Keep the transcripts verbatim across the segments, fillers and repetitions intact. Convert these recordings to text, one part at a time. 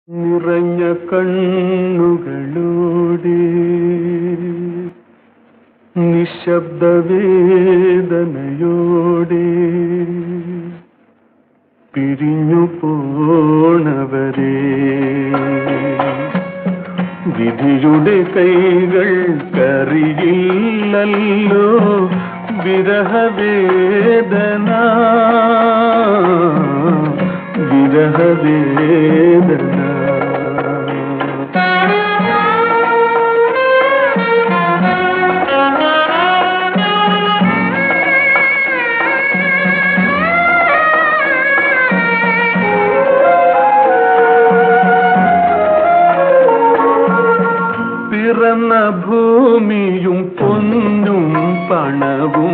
നിറഞ്ഞ കണ്ണുകളോടെ നിശബ്ദവേദനയോടെ പിരിഞ്ഞു പോണവരെ വിധിയുടെ കൈകൾ കറിയില്ലല്ലോ വിരഹവേദന വിരഹവേദന പിറന്ന ഭൂമിയും പൊന്നും പണവും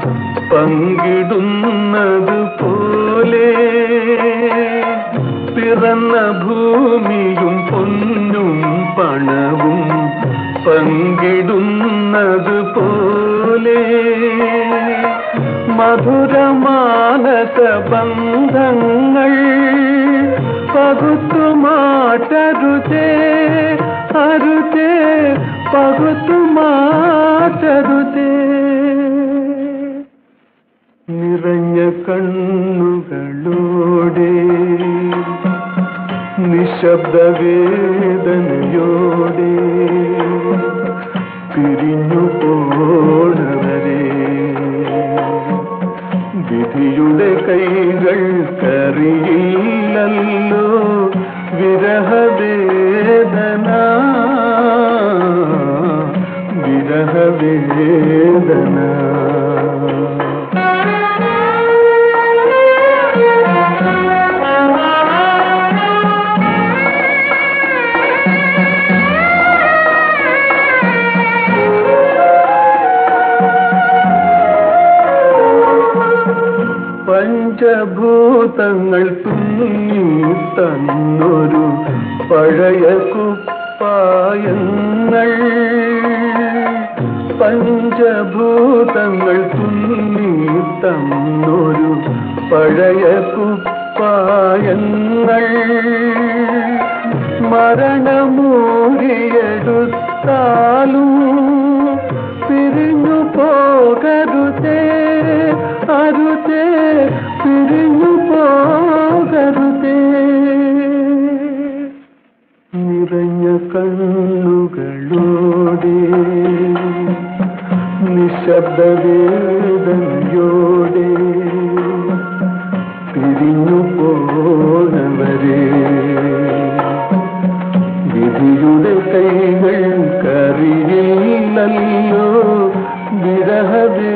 പങ്കിടുന്നത് പോലെ പിറന്ന ഭൂമിയും പൊന്നും പണവും പങ്കിടുന്നത് പോലെ മധുരമാനസ ബന്ധങ്ങൾ പകുത്തുമാറ്റരുതേ അരുതേ പകുത്തുമാറ്റരുതേ നിറഞ്ഞ കണ്ണുകളോടെ നിശബ്ദവേദനയോടെ പിരിഞ്ഞു പോണവരെ വിധിയുടെ കൈകൾ കറിയില്ലല്ലോ വിരഹവേദന വിരഹവേദന പഞ്ചഭൂതങ്ങൾ തുന്നി തന്നൊരു പഴയ കുപ്പായങ്ങൾ പഞ്ചഭൂതങ്ങൾ തുന്നി തന്നൊരു പഴയ കുപ്പായങ്ങൾ മരണമൂരിയെടുത്താലും പിരിഞ്ഞു പോകരുതേ അരുതേ പിരിഞ്ഞു പോകരുതേ നിറഞ്ഞ കണ്ണുകളോടെ നിശബ്ദവേദനയോടെ പിരിഞ്ഞു പോണവരെ വിധിയുടെ കൈകൾ കറിയില്ലല്ലോ വിരഹവേ